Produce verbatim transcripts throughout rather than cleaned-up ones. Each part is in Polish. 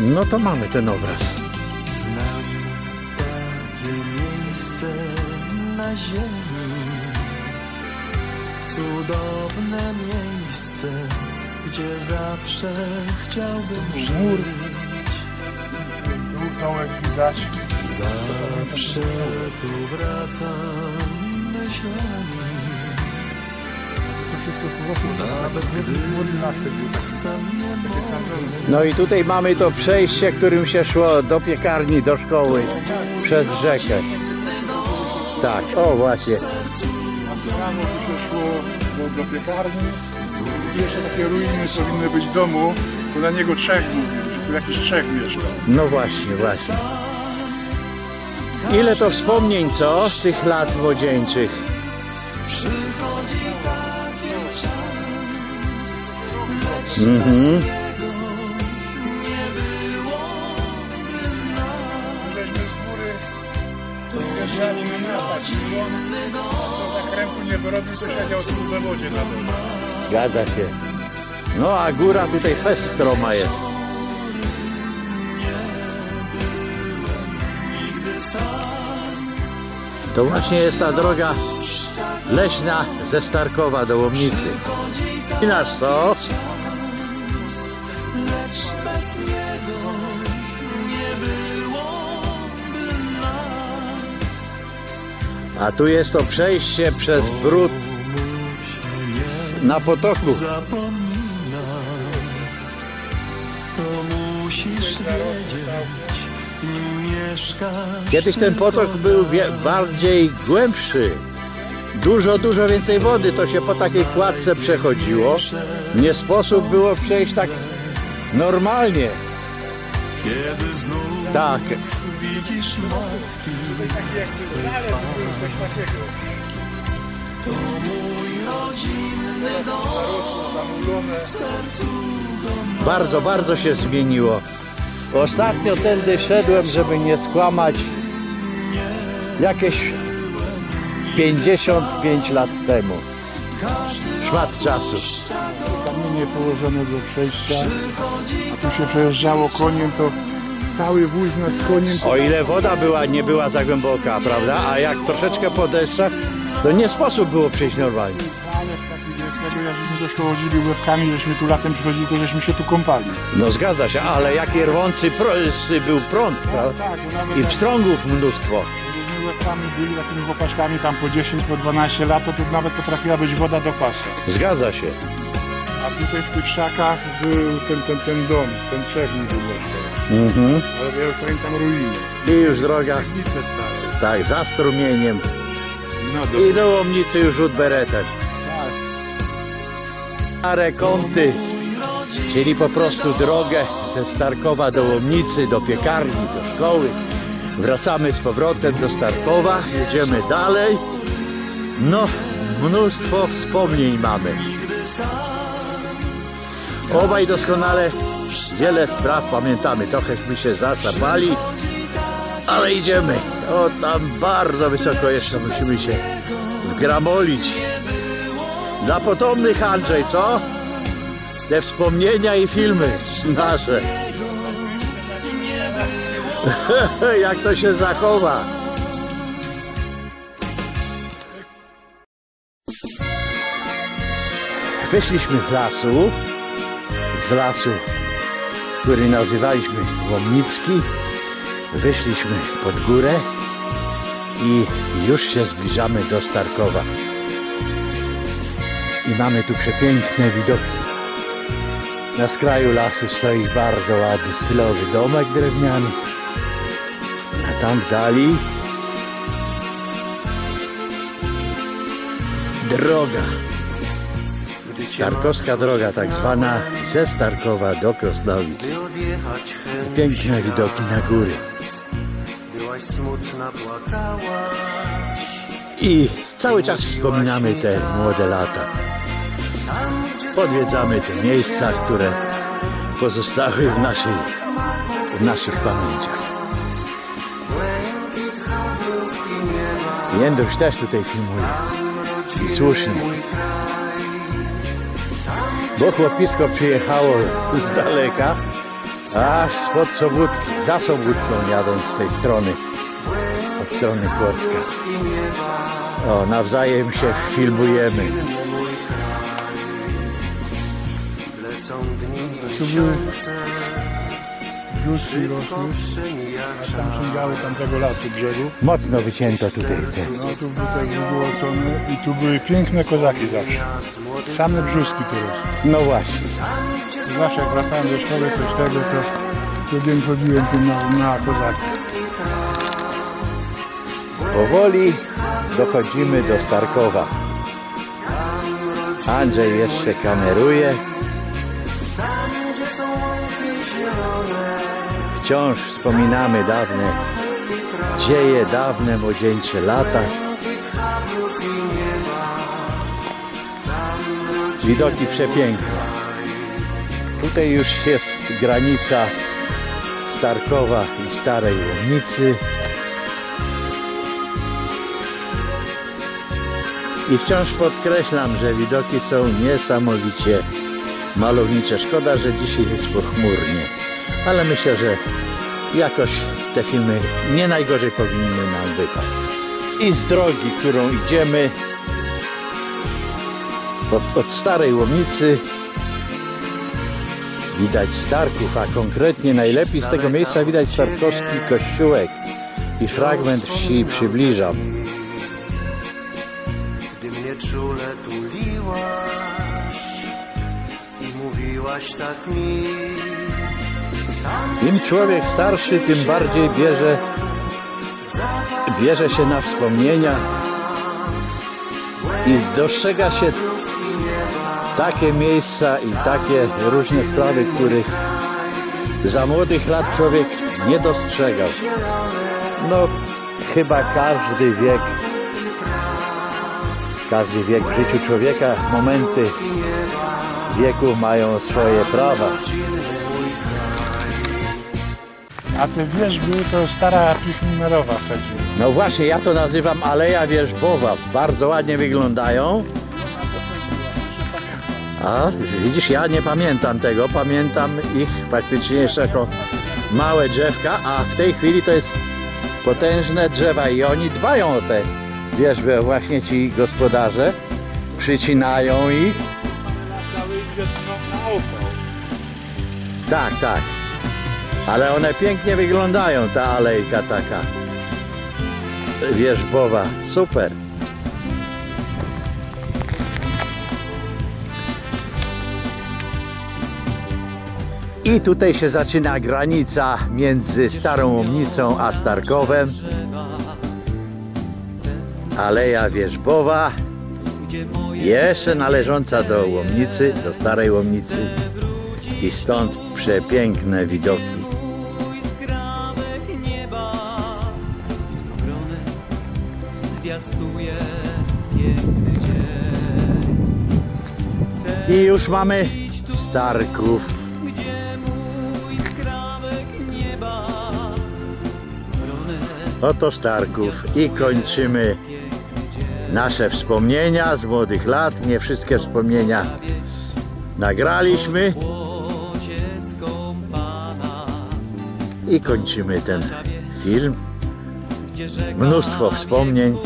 No to mamy ten obraz. Znam takie miejsce na ziemi, cudowne miejsce, gdzie zawsze chciałbym żyć. Dołek widać. Zawsze tu wracam myślami. Nawet gdy sam nie mogę. No i tutaj mamy to przejście, którym się szło do piekarni, do szkoły, przez rzekę. Tak, o właśnie. Rano tu się szło do, do piekarni. I jeszcze takie ruiny powinny być domu, bo na niego Czech mówił, że tu jakiś Czech mieszka. No właśnie, właśnie. Ile to wspomnień, co? Z tych lat młodzieńczych. Mhm. Żeśmy z góry zjeżdżali na miasta, to zakrętu nie wyrobił, to siedział tu w wodzie na dole. Zgadza się. No a góra tutaj fest stroma jest. To właśnie jest ta droga leśna ze Starkowa do Łomnicy. I nasz co? A tu jest to przejście przez brud na potoku. Kiedyś ten potok był bardziej głębszy. Dużo, dużo więcej wody. To się po takiej kładce przechodziło. Nie sposób było przejść tak normalnie. Tak. Widzisz matki, to mój rodzinny dom, w sercu dom. Bardzo, bardzo się zmieniło. Ostatnio tędy szedłem, żeby nie skłamać, jakieś pięćdziesiąt pięć lat temu. Szmat czasu. Kamienie położone do przejścia, a tu się przejeżdżało koniem, to cały wóz z koniem. O ile woda była, nie była za głęboka, prawda? A jak troszeczkę po deszczach, to nie sposób było przejść normalnie. Ale w takim wieku, jak żeśmy do szkoły chodzili łebkami, żeśmy tu latem przychodzili, to żeśmy się tu kąpali. No zgadza się, ale jaki rwący pro, był prąd, prawda? Tak, I pstrągów mnóstwo. Żeśmy łebkami byli takimi łopaczkami tam po dziesięć, po dwanaście lat, to tu nawet potrafiła być woda do pasa. Zgadza się. A tutaj w tych krzakach był ten, ten, ten dom, ten Czech mi był jeszcze. Mhm. Ale ja już pamiętam ruiny. I już droga, Piwnice stare. tak, za strumieniem. No do... I do Łomnicy już rzut beretem. Tak. Stare kąty, czyli po prostu drogę ze Starkowa do Łomnicy, do piekarni, do szkoły. Wracamy z powrotem do Starkowa, jedziemy dalej. No, mnóstwo wspomnień mamy. Obaj doskonale wiele spraw pamiętamy. Trochęśmy się zasapali, ale idziemy. O, tam bardzo wysoko jeszcze musimy się wgramolić. Dla potomnych, Andrzej, co? Te wspomnienia i filmy nasze. Jak to się zachowa. Wyszliśmy z lasu, z lasu, który nazywaliśmy Łomnicki. Wyszliśmy pod górę i już się zbliżamy do Starkowa. I mamy tu przepiękne widoki. Na skraju lasu stoi bardzo ładny, stylowy domek drewniany. A tam w dali droga. Starkowska droga, tak zwana, ze Starkowa do Krosnowic. Piękne widoki na góry. I cały czas wspominamy te młode lata. Podwiedzamy te miejsca, które pozostały w naszych, w naszych pamięciach. Jędruś też tutaj filmuje. I słusznie. Bo chłopisko przyjechało z daleka, Aż spod Sobótki, za Sobótką jadąc z tej strony, od strony Kłodzka. O, nawzajem się filmujemy. Tu były brzuski rosły, a tam sięgały tamtego lasu brzegu. Mocno wycięto tutaj te. No tu tutaj było ocone i tu były piękne kozaki zawsze. Same brzuski tu rosły. No właśnie. Zawsze jak wracałem do szkoły coś tego, to codziennie chodziłem tu na, na kozaki. Powoli dochodzimy do Starkowa. Andrzej jeszcze kameruje. Wciąż wspominamy dawne dzieje, dawne młodzieńcze lata. Widoki przepiękne. Tutaj już jest granica Starkowa i Starej Łomnicy. I wciąż podkreślam, że widoki są niesamowicie malownicze. Szkoda, że dzisiaj jest pochmurnie, ale myślę, że jakoś te filmy nie najgorzej powinny nam wypaść. I z drogi, którą idziemy od, od Starej Łomnicy widać Starków, a konkretnie najlepiej z tego miejsca widać starkowski kościółek i fragment wsi przybliżam. Gdy mnie czule tuliłaś i mówiłaś tak mi. Im człowiek starszy, tym bardziej bierze, bierze się na wspomnienia i dostrzega się takie miejsca i takie różne sprawy, których za młodych lat człowiek nie dostrzegał. No, chyba każdy wiek, każdy wiek w życiu człowieka, momenty wieku mają swoje prawa. A te wierzby to stara numerowa wsadziła. No właśnie, ja to nazywam Aleja Wierzbowa. Bardzo ładnie wyglądają. A widzisz, ja nie pamiętam tego. Pamiętam ich faktycznie jeszcze jako małe drzewka, a w tej chwili to jest potężne drzewa i oni dbają o te wierzby. Właśnie ci gospodarze przycinają ich. Tak, tak. Ale one pięknie wyglądają, ta alejka taka wierzbowa. Super. I tutaj się zaczyna granica między Starą Łomnicą a Starkowem. Aleja Wierzbowa, jeszcze należąca do Łomnicy, do Starej Łomnicy. I stąd przepiękne widoki. I już mamy Starków. Oto Starków i kończymy nasze wspomnienia z młodych lat. Nie wszystkie wspomnienia nagraliśmy. I kończymy ten film. Mnóstwo wspomnień.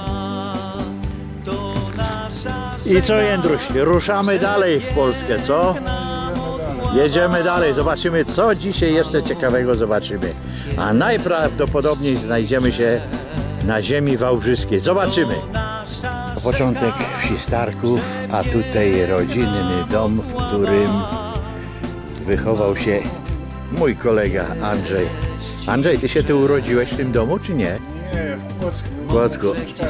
I co, Jędruś? Ruszamy dalej w Polskę, co? Jedziemy dalej, zobaczymy, co dzisiaj jeszcze ciekawego zobaczymy. A najprawdopodobniej znajdziemy się na ziemi wałbrzyskiej. Zobaczymy. To początek wsi Starków, a tutaj rodzinny dom, w którym wychował się mój kolega Andrzej. Andrzej, ty się tu urodziłeś w tym domu, czy nie? Nie, w Kłodzku. W Kłodzku.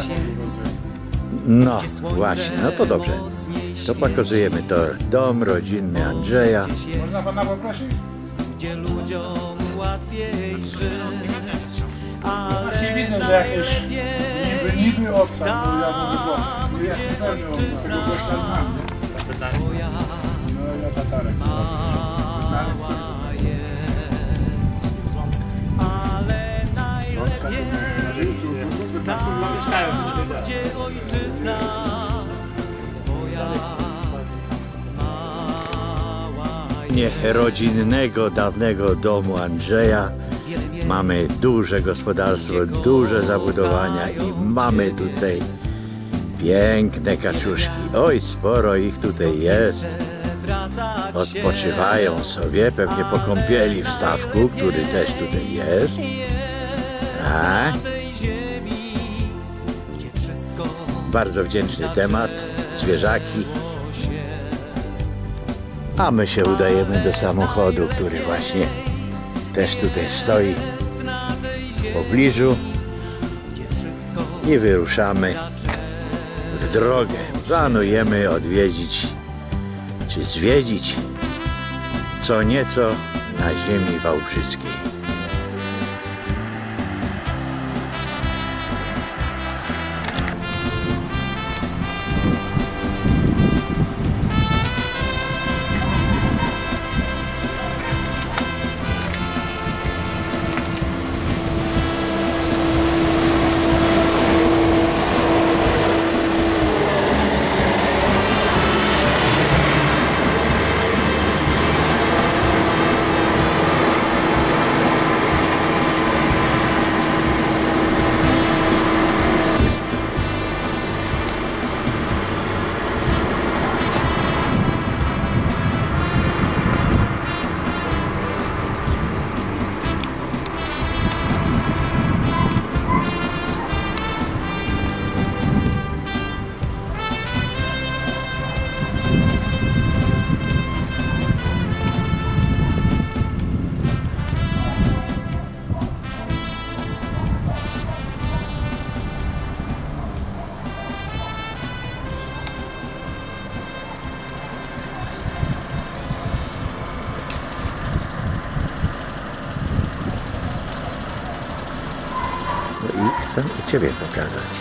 No właśnie, no to dobrze. To pokazujemy to dom rodzinny Andrzeja. Można pana poprosić? Gdzie ludziom łatwiej żyć, Właśnie widzę, że jakieś niby, niby obsad, bo ja mówię, bo ja się pewnie od tego gościa znam, nie? No ja tatarek. gdzie ojczyzna twoja mała terenie rodzinnego, dawnego domu Andrzeja. Mamy duże gospodarstwo, duże zabudowania i mamy tutaj piękne kaczuszki. Oj, sporo ich tutaj jest. Odpoczywają sobie, pewnie po kąpieli w stawku, który też tutaj jest. Tak. Bardzo wdzięczny temat, zwierzaki. A my się udajemy do samochodu, który właśnie też tutaj stoi w pobliżu i wyruszamy w drogę. Planujemy odwiedzić czy zwiedzić co nieco na ziemi wałbrzyskiej. I chcę i Ciebie pokazać.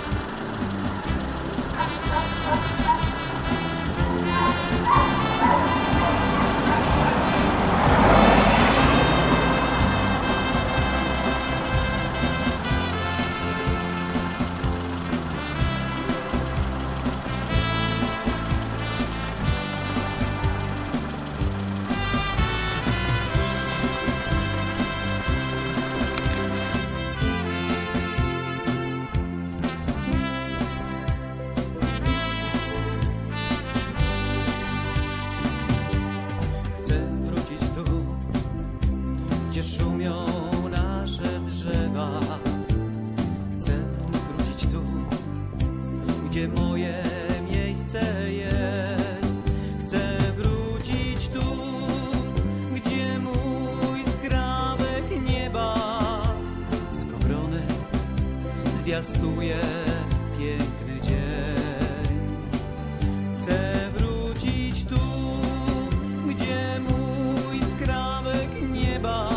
Gdzie szumią nasze drzewa. Chcę wrócić tu, gdzie moje miejsce jest. Chcę wrócić tu, gdzie mój skrawek nieba skowrony zwiastuje piękny dzień. Chcę wrócić tu, gdzie mój skrawek nieba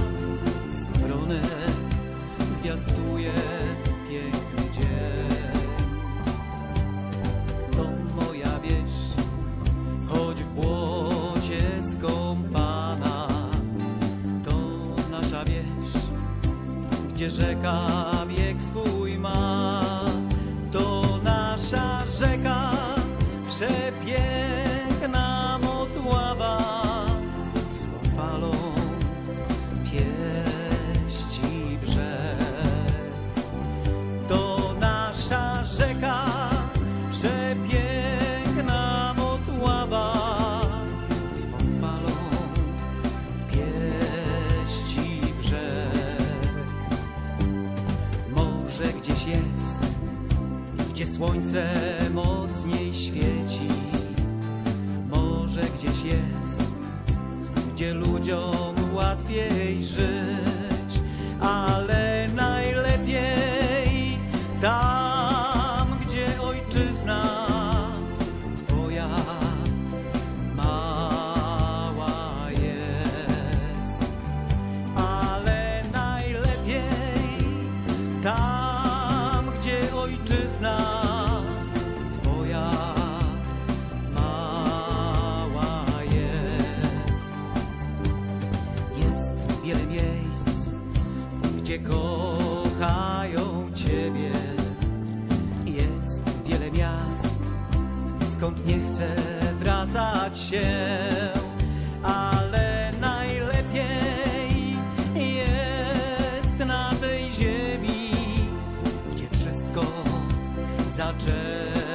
zwiastuje piękny dzień. To moja wieś, choć w błocie skąpana. To nasza wieś, gdzie rzeka bieg swój ma. To nasza rzeka, przepiękna Motława, swą falą rzeka, przepiękna Motława, swą falą pieści brzeg. Może gdzieś jest, gdzie słońce mocniej świeci. Może gdzieś jest, gdzie ludziom łatwiej żyć, ale najlepiej tam, gdzie ojczyzna Twoja mała jest. Ale najlepiej tam, gdzie ojczyzna Twoja mała jest. Jest wiele miejsc, gdzie kochają Ciebie. Jest wiele miast, skąd nie chcę wracać się, ale najlepiej jest na tej ziemi, gdzie wszystko zaczęło.